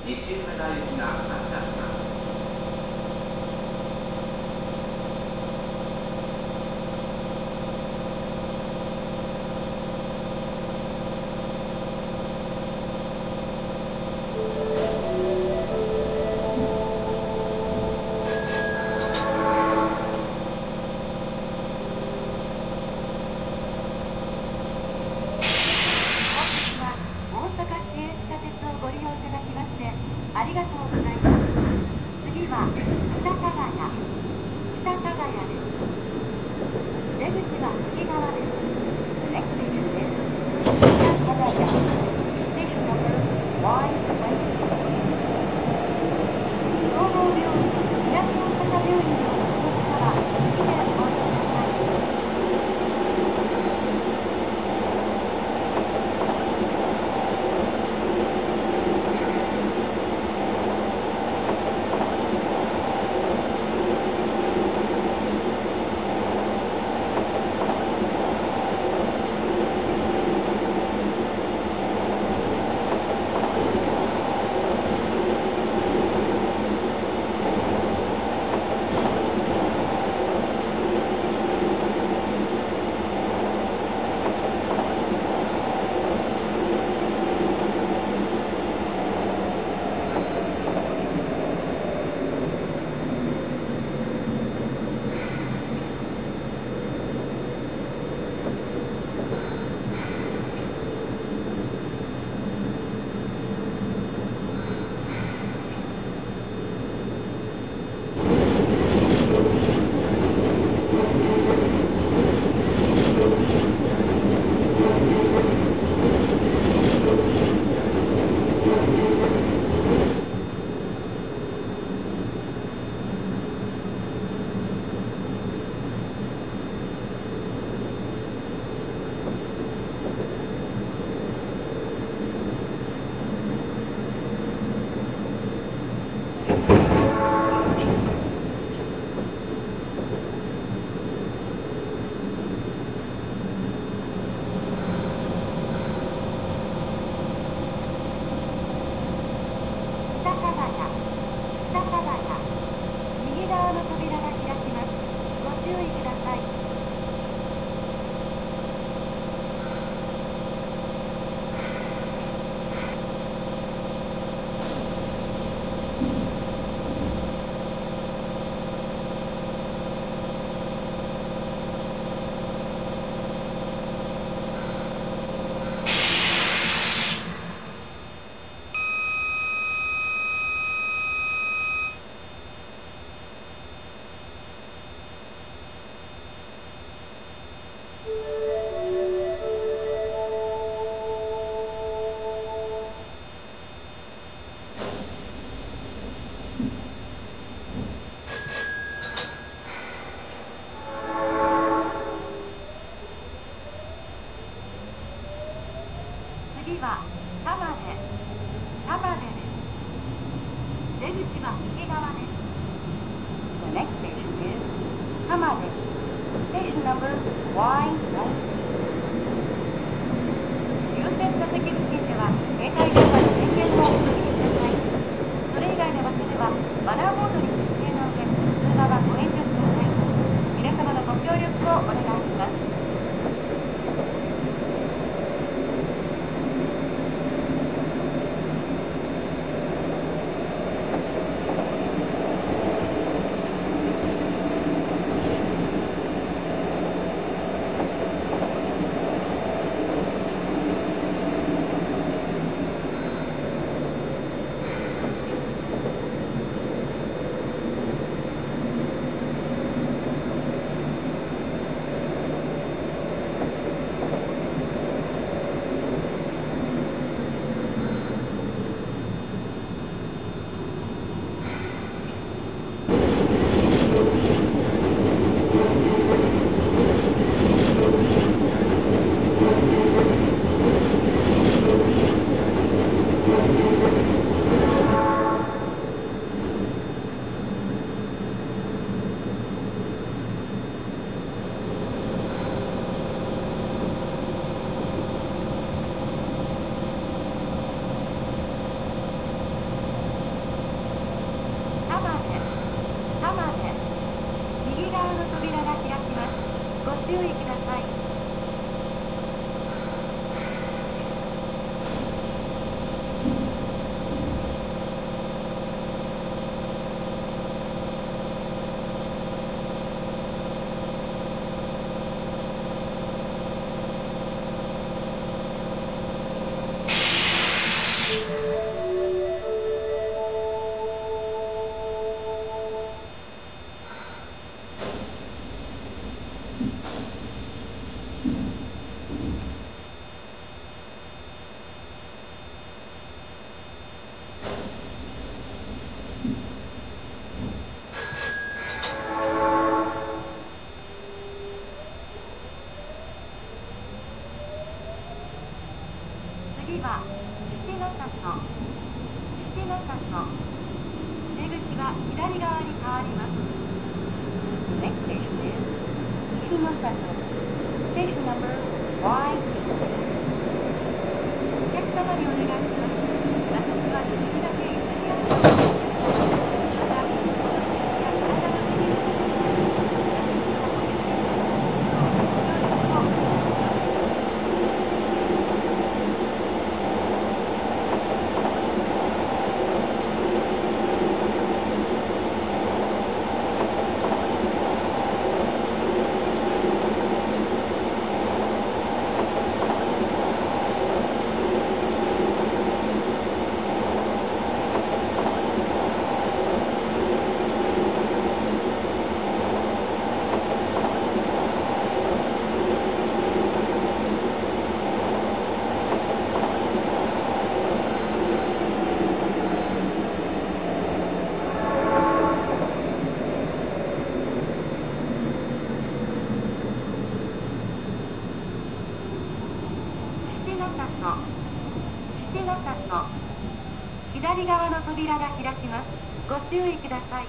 西梅田行きが発車します。 ありがとうございます。次は北加賀屋、北加賀屋です。出口は右側です。Next station です。北加賀屋。Station number Y20。総合病院、南大阪病院のお越しから右でお降りください。右側の扉が開きます。ご注意ください。次は玉出です。出口は右側です。The next station is 玉出。Station number Y19。優先座席付近では携帯電話の電源をお切りください。それ以外の場所ではマナーボードに設定の上、通話はご遠慮ください。皆様のご協力をお願いします。 は七の里。七の里。出口は左側に変わります。The next station is 七の里。Station number Y8。お客様にお願いします。座席はできるだけ譲り合ってお願いします。左側の扉が開きます。ご注意ください。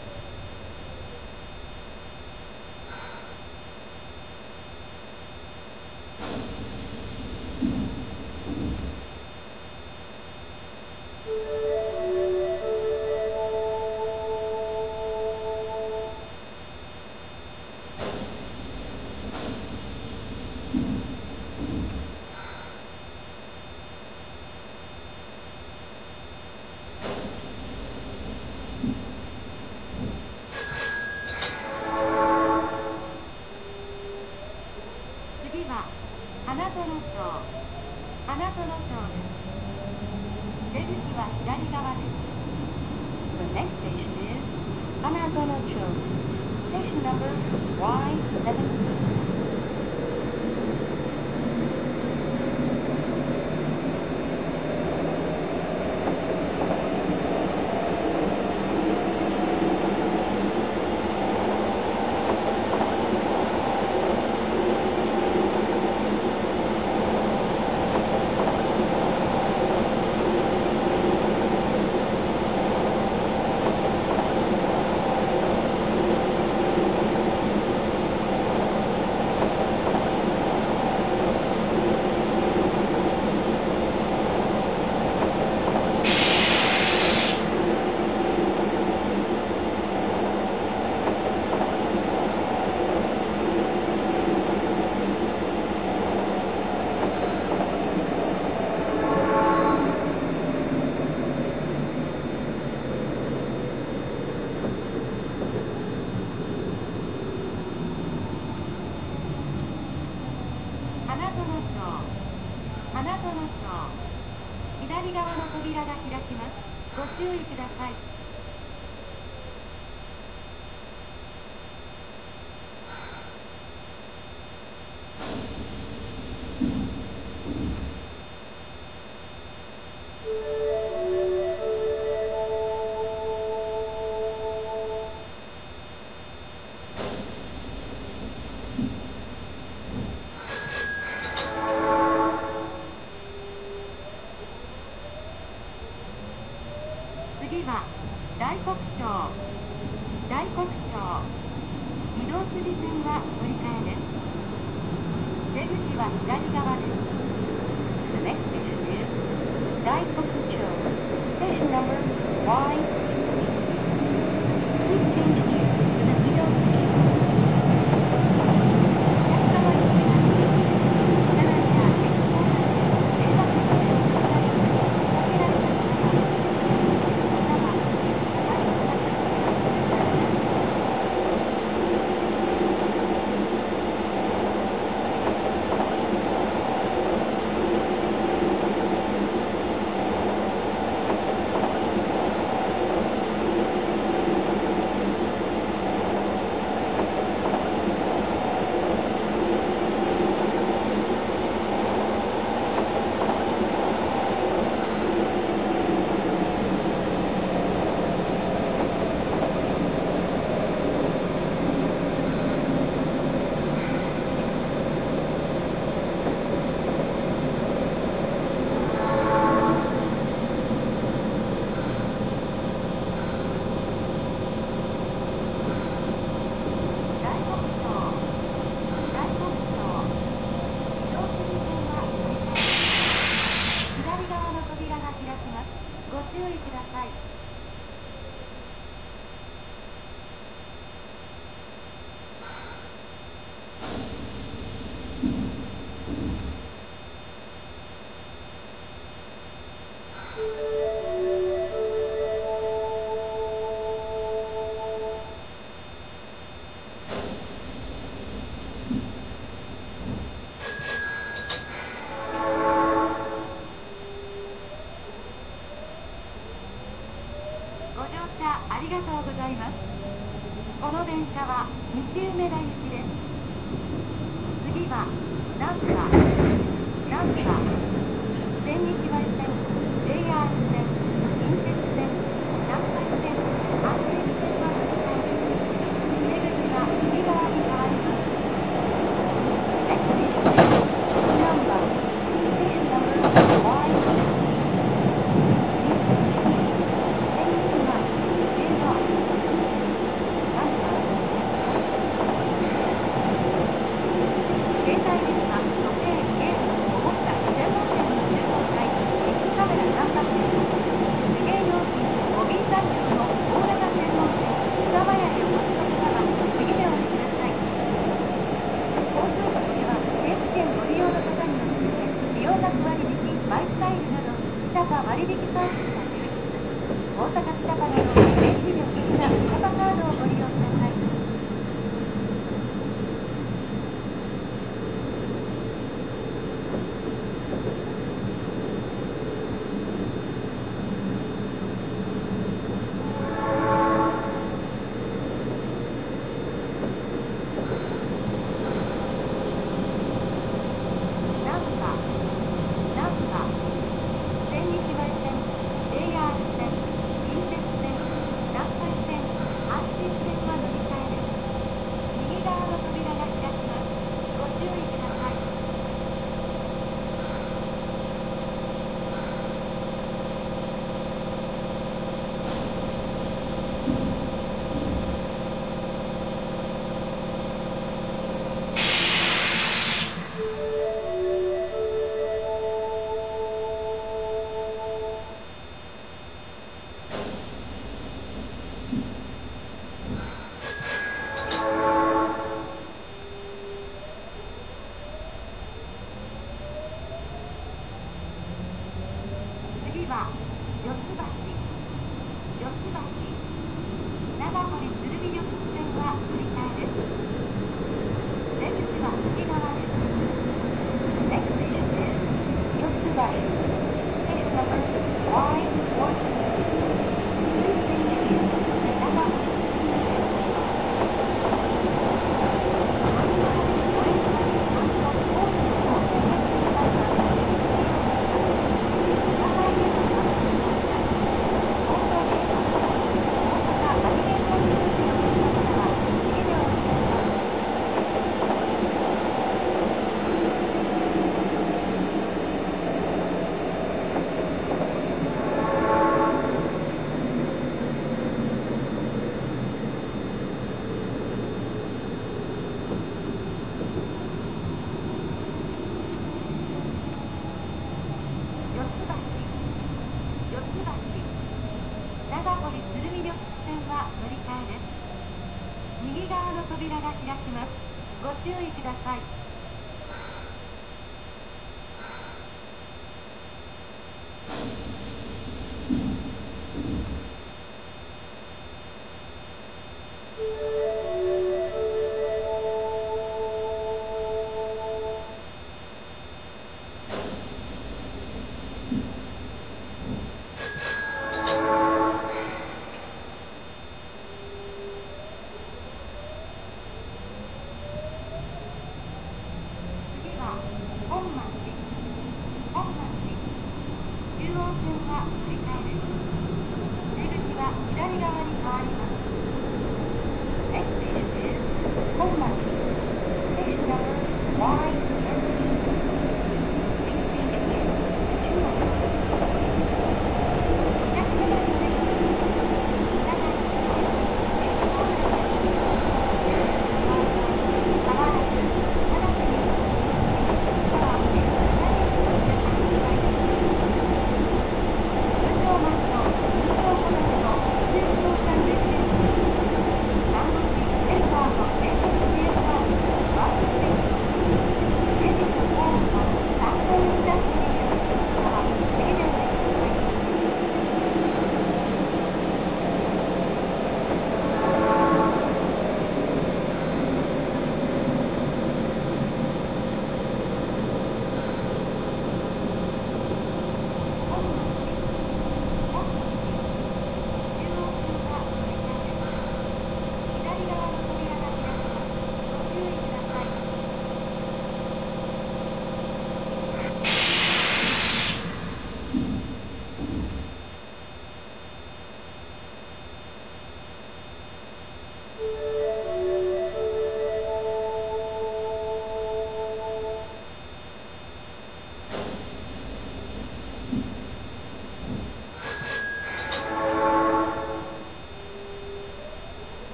次は花園町。花園町です。出口は左側です。The next station is 花園町。Station number Y17。左側の扉が開きます。ご注意ください。次は大黒町。大黒町。御堂筋線は乗り換えです。出口は左側です。The next station is 大黒町。Station number Y16。Please change here to the 御堂筋。お客様にお願いします。車内や駅構内で迷惑な点をしたり、避けられた方はい。ご乗車ありがとうございます。この電車は西梅田行きです。次は難波、千日前線、JR 線、近鉄線、南海線、阪神線の乗り換えです。出口は右側に変わります。Exit number station number Y割引サービスがあります。大阪北からの電気料金やスカパカードをご利用ください。千日前線、JR 線、近鉄線、南海線、阪神線は乗り換えです。右側の扉が開きます。ご注意ください。次は四ツ橋、長堀鶴見緑線は乗り換えです。出口は右側です。Exit is 四ツ橋、Station number Y14。長堀鶴見緑線は乗り換えです。右側の扉が開きます。ご注意ください。中央線は乗り換えです。出口は左側に変わります。Exit is 本町 Station number Y13。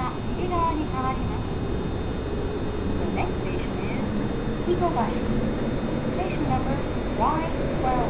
が右側に変わります。The next station is Hitobashi. Station number Y12.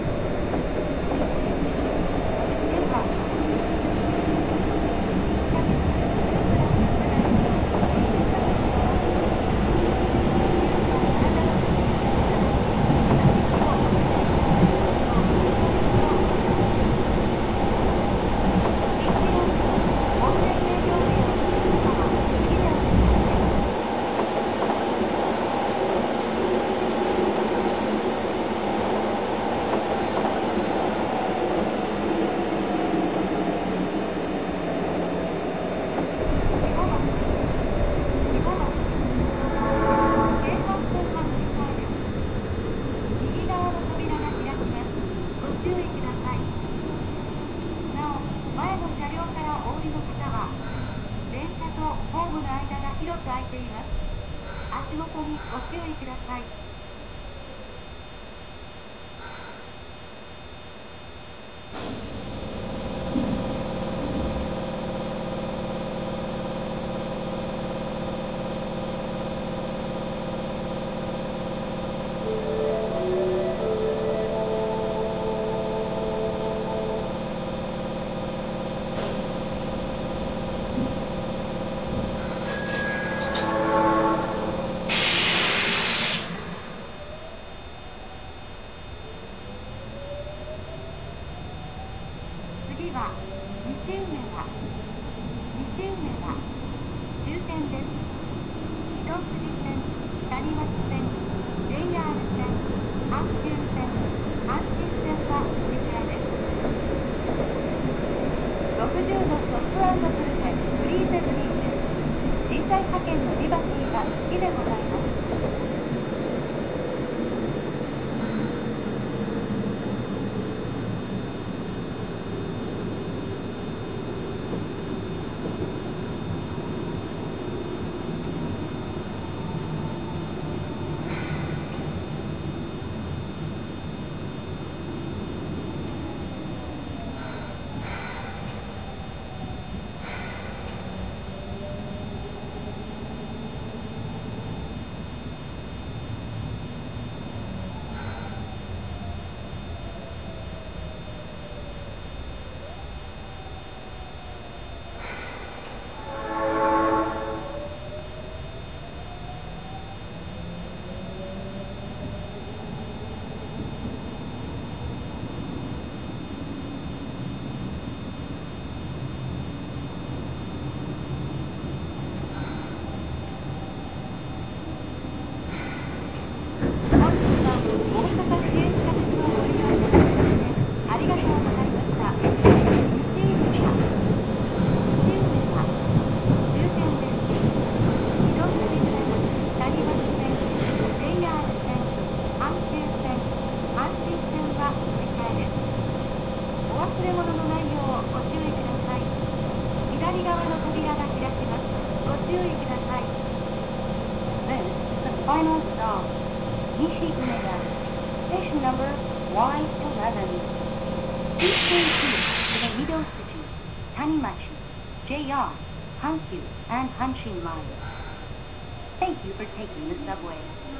Final stop, Nishi-Umeda, station number Y11. Please stay tuned to the Mido City, Tanimachi, JR, Hankyu, and Hanshin lines. Thank you for taking the subway.